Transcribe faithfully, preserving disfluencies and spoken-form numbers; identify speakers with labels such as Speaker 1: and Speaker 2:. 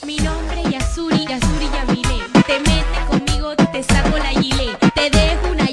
Speaker 1: Mi nombre es Yasuri, Yasuri Yamile. Te metes conmigo, te saco la gilet. Te dejo una